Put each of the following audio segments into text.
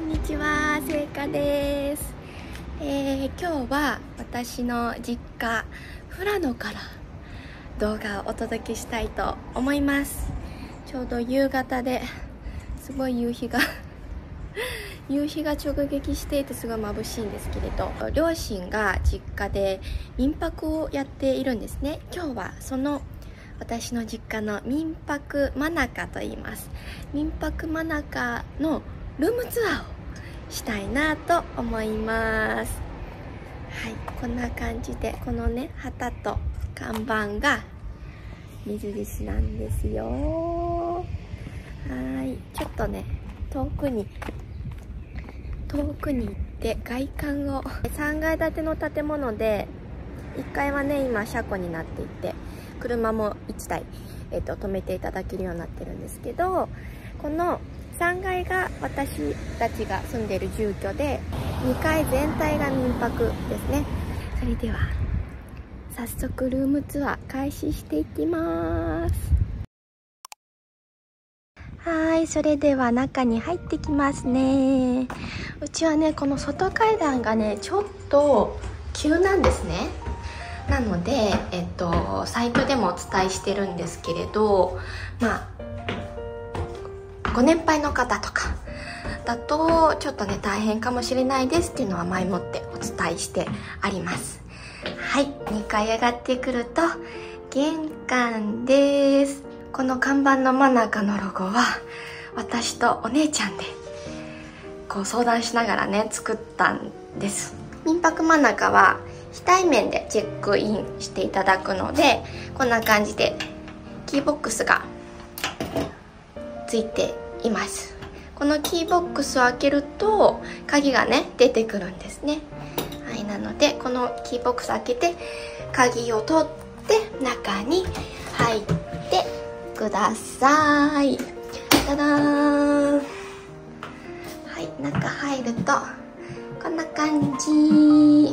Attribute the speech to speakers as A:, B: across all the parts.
A: んにちは、せいかです。今日は私の実家富良野から動画をお届けしたいと思います。ちょうど夕方ですごい夕日が直撃していてすごい眩しいんですけれど、両親が実家で民泊をやっているんですね。今日はその私の実家の民泊マナカと言います。民泊マナカのルームツアーをしたいなと思います。はい、こんな感じで、このね旗と看板が水印なんですよ。はい、ちょっとね遠くに行って外観を、3階建ての建物で1階はね今車庫になっていて、車も1台、止めていただけるようになってるんですけど、この3階が私たちが住んでいる住居で、2階全体が民泊ですね。それでは早速ルームツアー開始していきます。はい、それでは中に入ってきますね。うちはねこの外階段がねちょっと急なんですね。なので、サイトでもお伝えしてるんですけれど、ご年配の方とかだとちょっとね大変かもしれないですっていうのは前もってお伝えしてあります。はい、2階上がってくると玄関です。この看板のマナカのロゴは私とお姉ちゃんでこう相談しながらね作ったんです。民泊マナカは非対面でチェックインしていただくので、こんな感じでキーボックスがついています。このキーボックスを開けると鍵がね出てくるんですね。はい、なのでこのキーボックス開けて鍵を取って中に入ってください。ただーん。はい、中入るとこんな感じ。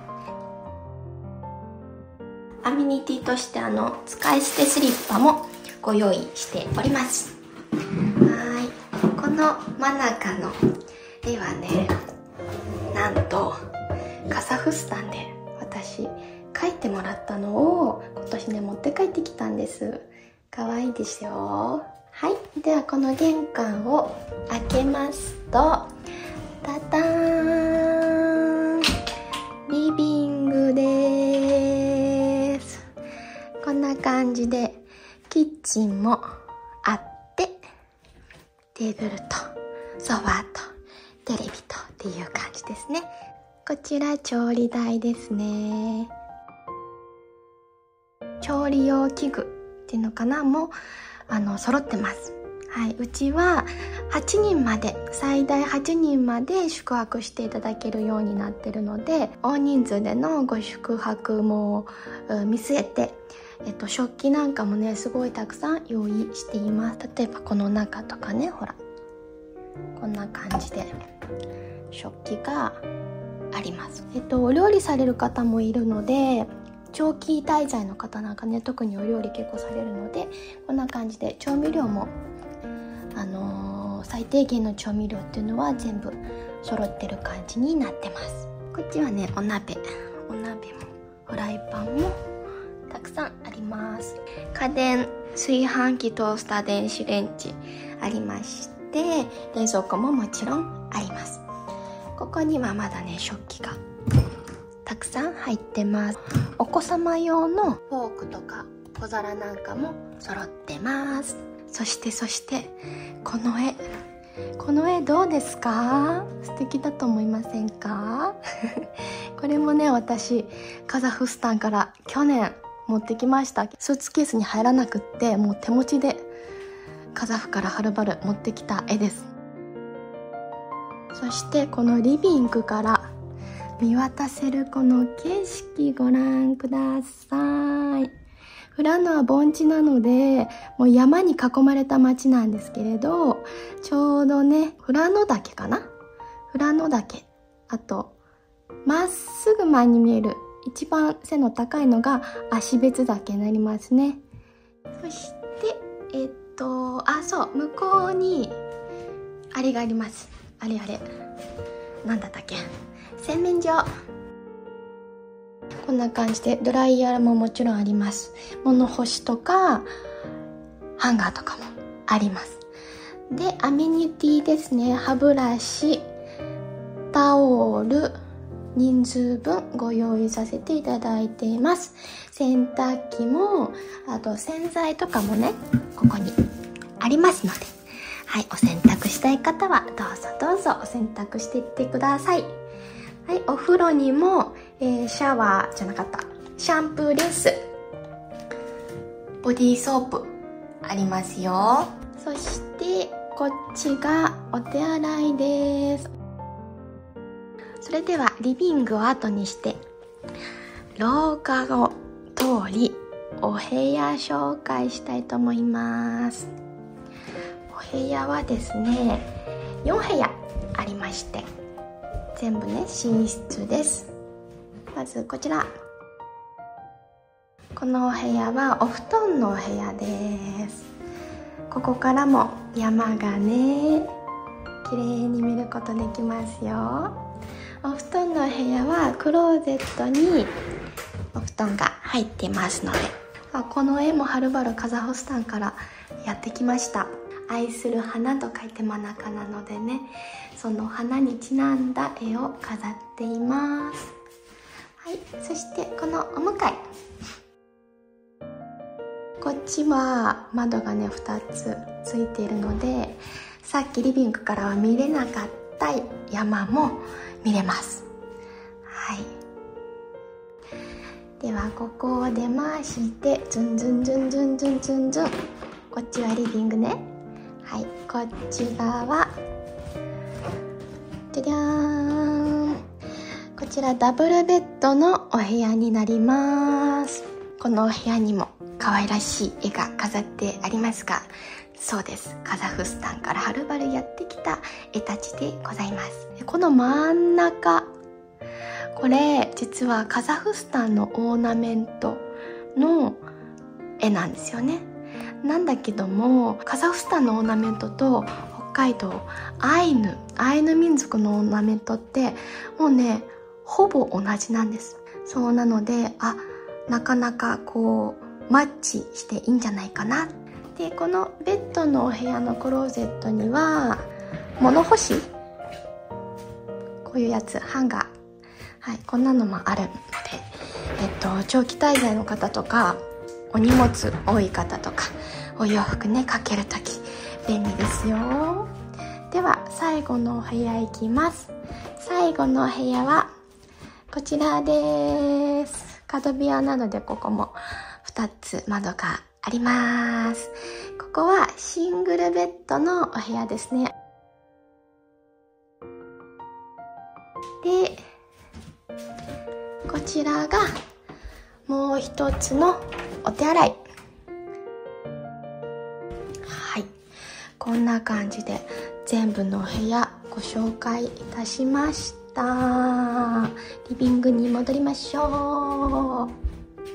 A: アメニティとして使い捨てスリッパもご用意しております。はい、このマナカの絵はね、なんとカザフスタンで私描いてもらったのを今年ね持って帰ってきたんです。かわいいでしょ。はい、ではこの玄関を開けますと、タターン、リビングです。こんな感じでキッチンもあって、テーブルとソファーとテレビとっていう感じですね。こちら調理台ですね。調理用器具っていうのかなも揃ってます。はい、うちは8人まで、最大8人まで宿泊していただけるようになってるので、大人数でのご宿泊も見据えて、食器なんかもねすごいたくさん用意しています。例えばこの中とかね、ほらこんな感じで食器があります。お料理される方もいるので、長期滞在の方なんかね特にお料理結構されるので、こんな感じで調味料も最低限の調味料っていうのは全部揃ってる感じになってます。こっちはねお鍋もフライパンもたくさんあります。家電、炊飯器、トースター、電子レンジありまして、冷蔵庫ももちろんあります。ここにはまだね食器がたくさん入ってます。お子様用のフォークとか小皿なんかも揃ってます。そしてこの絵どうですか？素敵だと思いませんか？これもね私カザフスタンから去年持ってきました。スーツケースに入らなくって、もう手持ちでカザフからはるばる持ってきた絵です。そしてこのリビングから見渡せるこの景色ご覧ください。富良野は盆地なのでもう山に囲まれた町なんですけれど、ちょうどね富良野岳かな、富良野岳、あとまっすぐ前に見える一番背の高いのが芦別岳になりますね。そしてそう向こうにあれがあります。 あれなんだったっけ、洗面所。こんな感じでドライヤーももちろんあります。物干しとかハンガーとかもあります。でアメニティですね。歯ブラシ、タオル、人数分ご用意させていただいています。洗濯機も、あと洗剤とかもね、ここにありますので、はい、お洗濯したい方はどうぞお洗濯していってください。はい、お風呂にも、シャワーじゃなかった、シャンプーリンス、ボディーソープありますよ。そしてこっちがお手洗いです。それではリビングを後にして廊下を通りお部屋紹介したいと思います。お部屋はですね、4部屋ありまして、全部ね寝室です。まずこちら、このお部屋はお布団のお部屋です。ここからも山がね綺麗に見ることできますよ。お布団のお部屋はクローゼットにお布団が入っていますので、この絵もはるばるカザフスタンからやってきました。愛する花と書いて真中なのでね、その花にちなんだ絵を飾っています。はい、そしてこのお向かい、こっちは窓がね2つついているので、さっきリビングからは見れなかった山も見れます。はい、ではここを出まして、ズンズンズンズンズンズンズン、こっちはリビングね。はい、こっち側、じゃじゃーん、こちらダブルベッドのお部屋になります。このお部屋にも可愛らしい絵が飾ってありますが、そうです、カザフスタンからはるばるやってきた絵たちでございます。この真ん中、これ実はカザフスタンのオーナメントの絵なんですよね。なんだけども、カザフスタンのオーナメントと北海道アイヌ民族のオーナメントってもうねほぼ同じなんです。そうなので、なかなかこうマッチしていいんじゃないかな。でこのベッドのお部屋のクローゼットには物干し、こういうやつ、ハンガー、はい、こんなのもあるので、長期滞在の方とかお荷物多い方とかお洋服ねかけるとき便利ですよ。では最後のお部屋行きます。最後のお部屋はこちらです。角部屋なのでここも2つ窓があります。ここはシングルベッドのお部屋ですね。でこちらがもう一つのお手洗い。はい、こんな感じで全部のお部屋ご紹介いたしました。リビングに戻りましょう。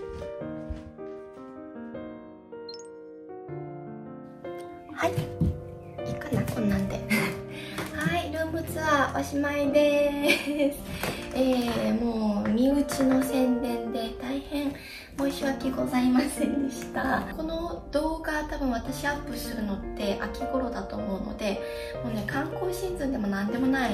A: はい、いいかな、こんなんではい、ルームツアーおしまいです。もう身内の宣伝で大変申し訳ございませんでした。この動画多分私アップするのって秋頃だと思うので、もうね観光シーズンでも何でもない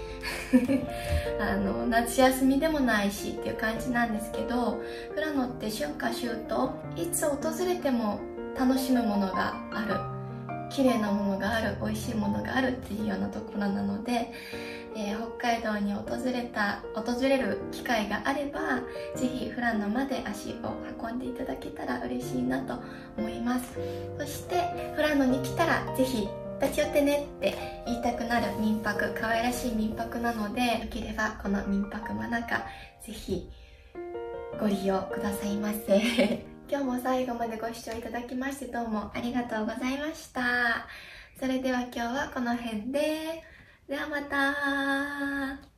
A: 夏休みでもないしっていう感じなんですけど、富良野って春夏秋冬いつ訪れても楽しむものがある、綺麗なものがある、美味しいものがあるっていうようなところなので、北海道に訪れる機会があればぜひ富良野まで足を運んでいただけたら嬉しいなと思います。そして富良野に来たらぜひ立ち寄ってねって言いたくなる民泊、可愛らしい民泊なので、よければこの民泊真中ぜひご利用くださいませ今日も最後までご視聴いただきましてどうもありがとうございました。それでは今日はこの辺で、ではまた。